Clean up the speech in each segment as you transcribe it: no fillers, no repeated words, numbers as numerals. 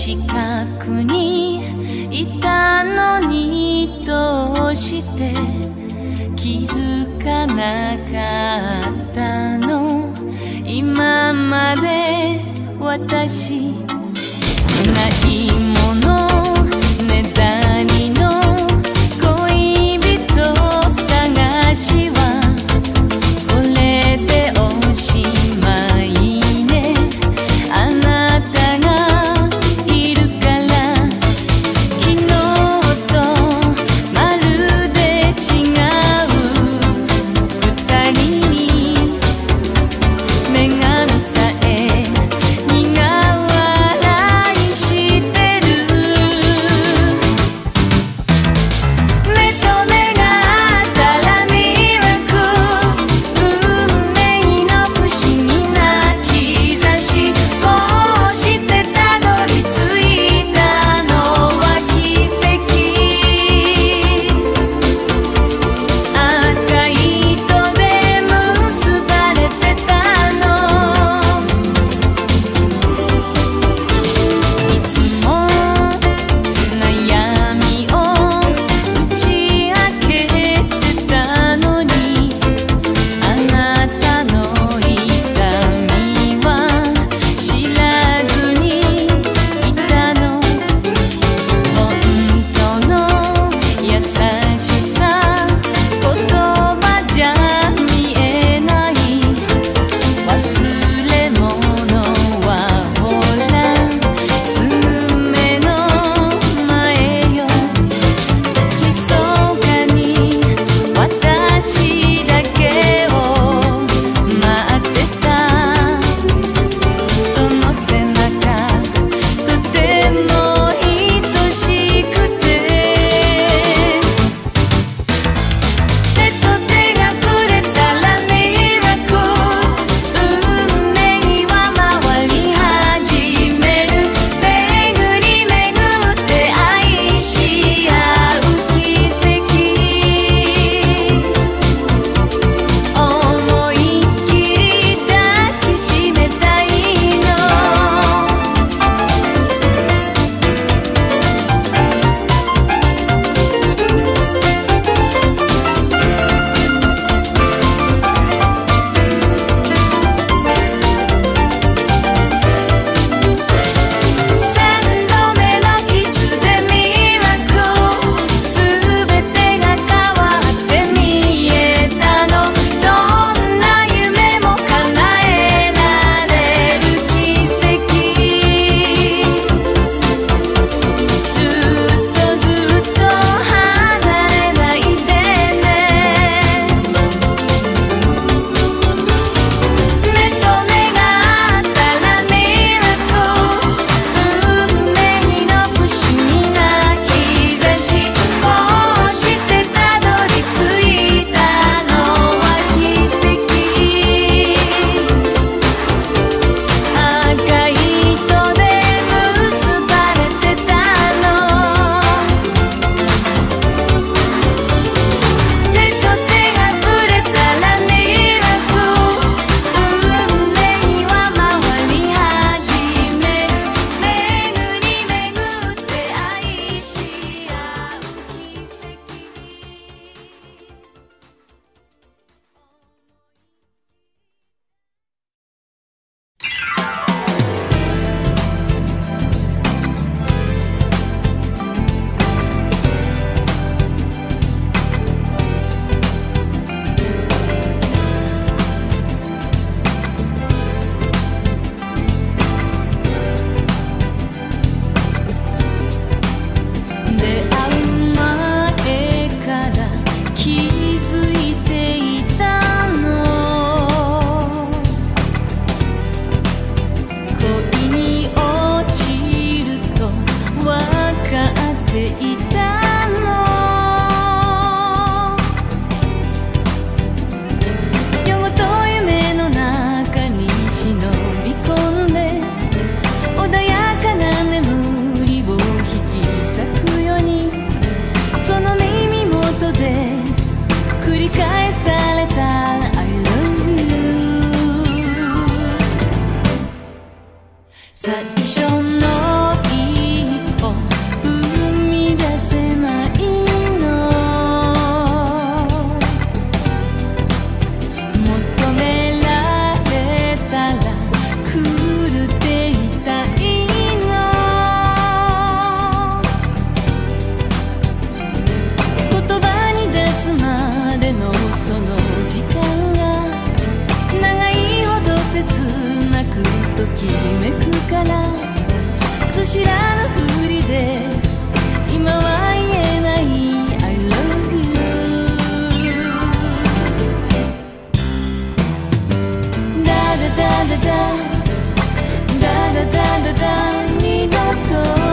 近くにいたのにどうして気づかなかったの。今まで私ないものねだりの恋人探しはこれでおしまいね。あなたがいるから昨日とまるで違う二人に女神さえ苦笑いしてる。目と目があったらミラクル、運命の不思議な兆し。こうしてたどり着いたのは奇跡。赤い糸で結ばれてたの。いつも悩みを打ち明けてたのに、あなたの痛みは知らずにいたの。本当の優しさ言葉じゃ見えない。忘れ物はほらすぐ目の前よ。密かに私だけを待ってた。その背中とても愛しくて、手と手が触れたらミラクル、運命は回り始める。巡り巡って愛し合う奇跡。思いっきり抱きしめたいの。三度目のキスでミラクル、すべてが変わって見えたの。どんな夢も叶えられる奇跡。ずっとずっと離れないでね。目と目があったらミラクル、運命の不思議な兆し。こうしてたどり着いたのは奇跡。赤い糸で結ばれてたの。手と手が触れたらミラクル、運命は回り始める。巡り巡って愛し合う奇跡。出会う前から気づいていたの。恋に落ちるとわかっていたの。夜ごと夢の中に忍び込んで穏やかな眠りを引き裂くように、その耳元で繰り返された I love you。 最初のから素知らぬふりで今は言えない I love you ダダダダダダダダダダ二度と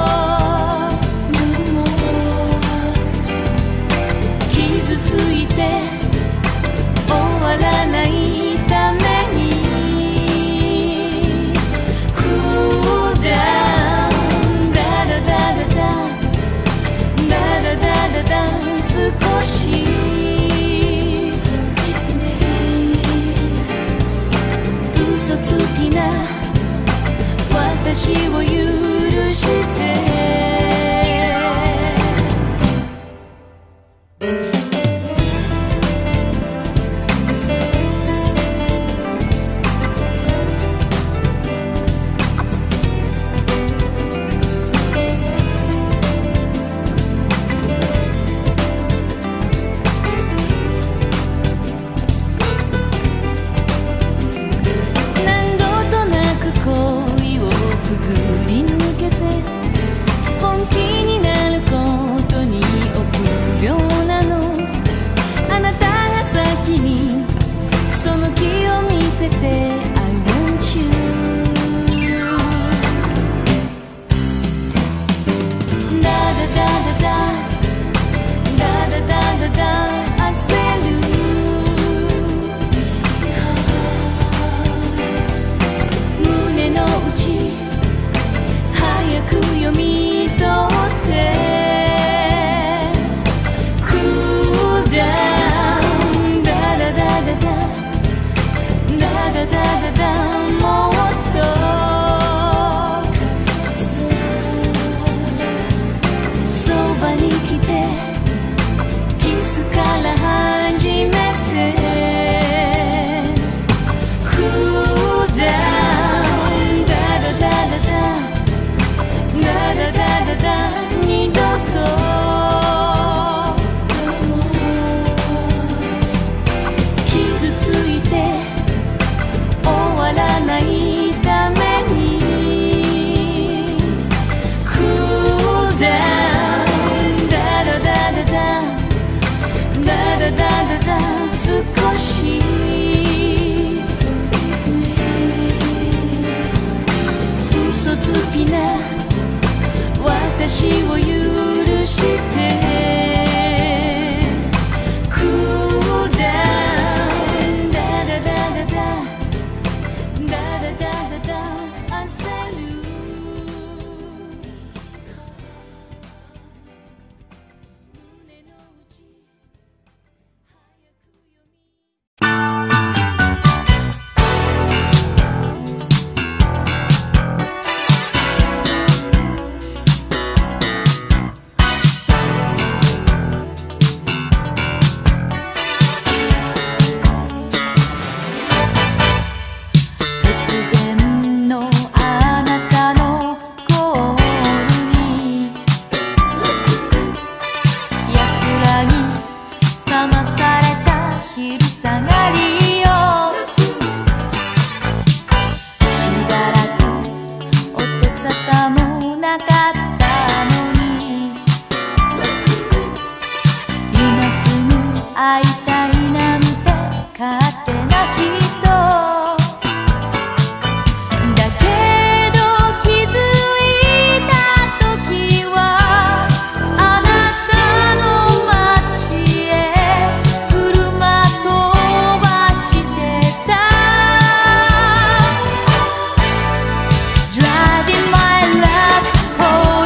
傷ついて終わらないために Cool down ダダダダダダダダダダ少し嘘つきな私を許して私を許してCool down ダダダダダダダダダダ焦る胸の内早く読みDriving my last car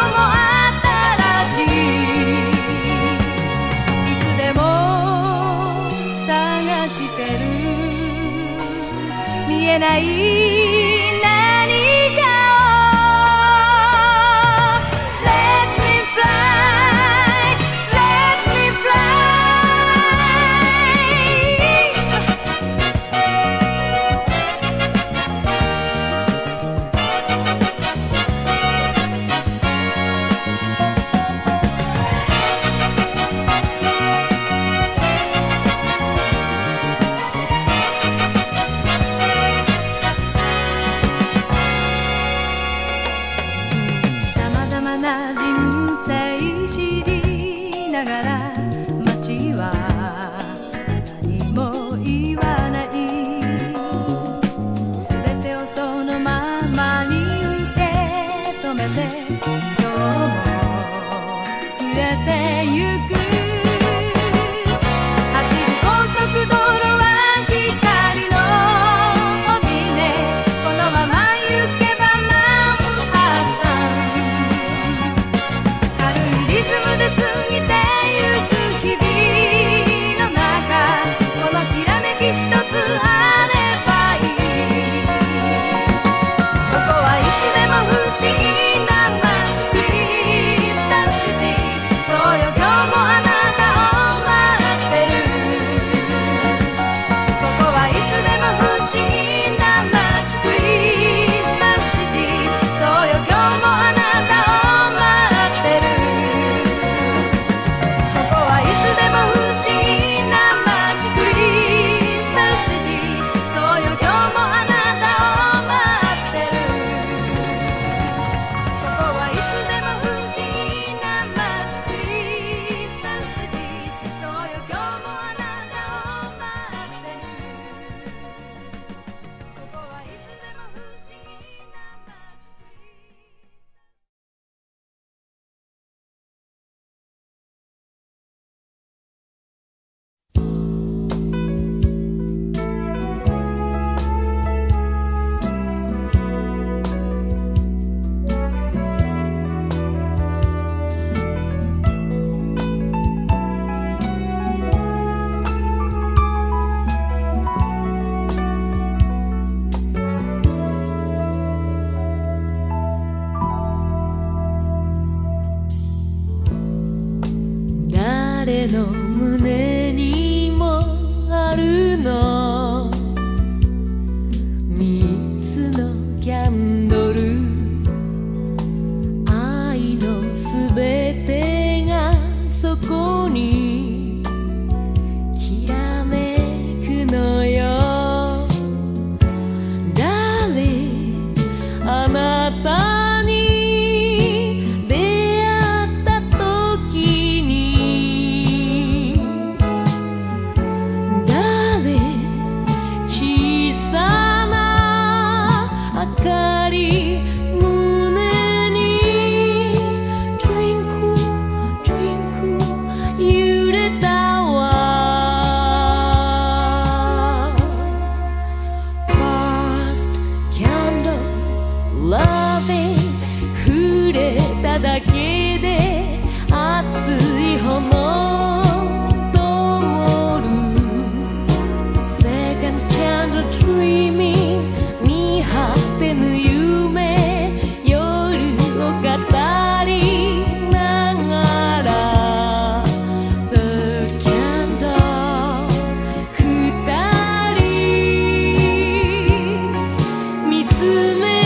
も新しい。いつでも探してる見えない誰の胸にもあるの3つのキャンドル愛のすべてがそこにきらめくのよDarlingあなただけで熱い炎灯る Second candle dreaming 見果てぬ夢夜を語りながら Third candle 二人見つめ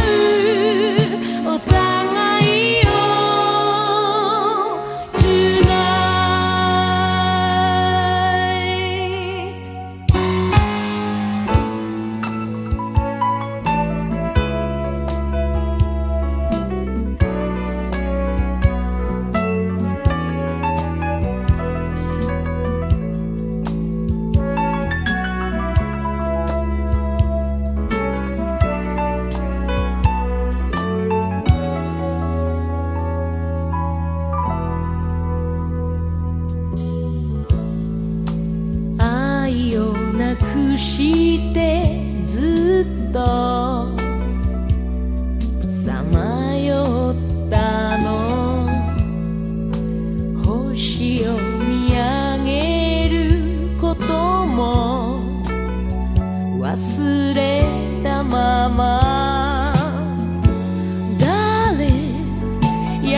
なくしてずっとさまよったの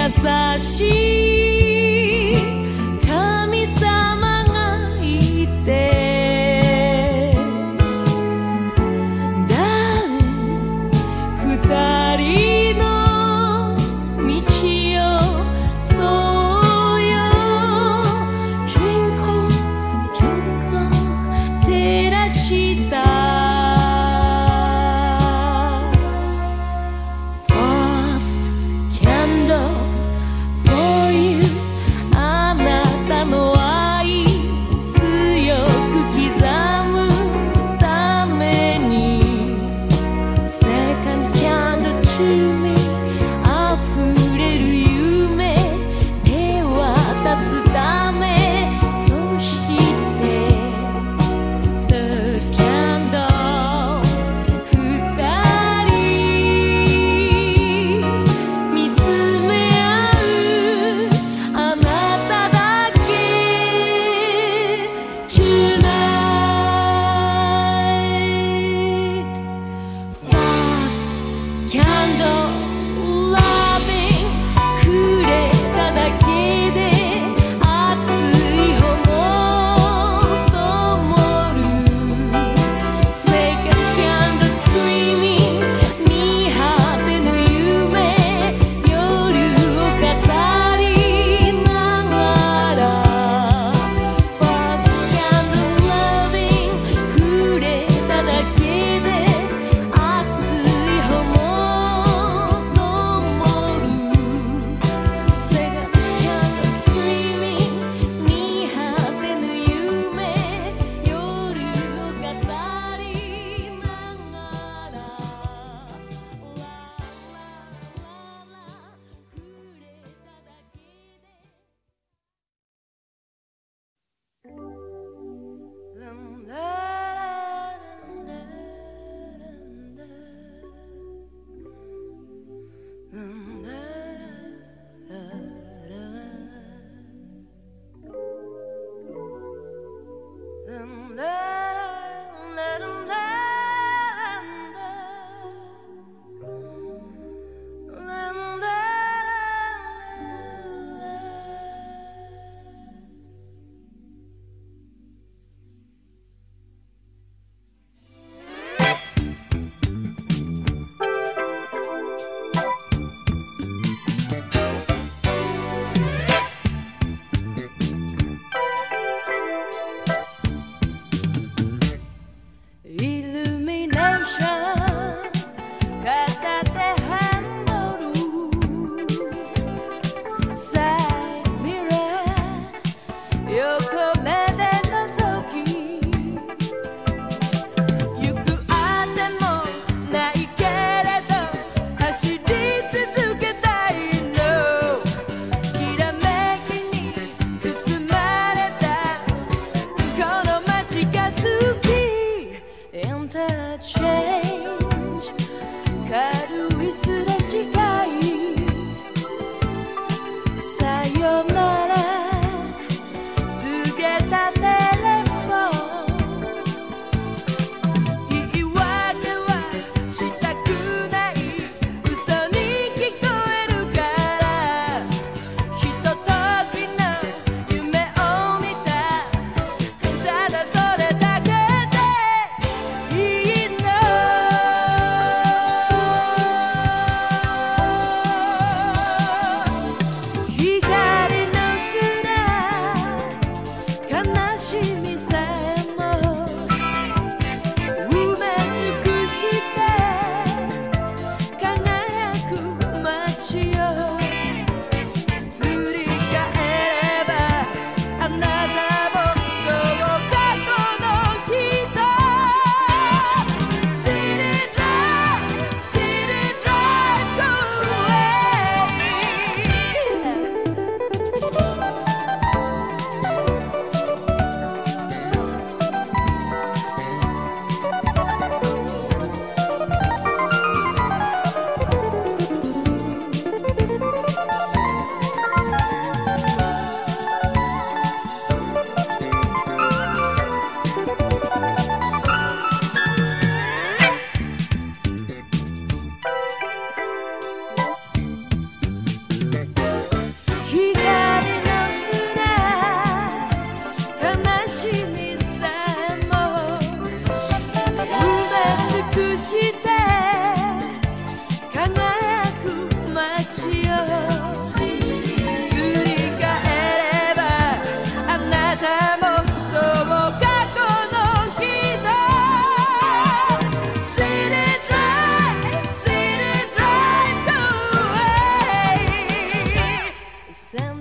しい神様がいて、誰二人の道をそうよ Twinkle Twinkle 照らした First candle for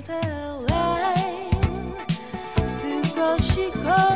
少し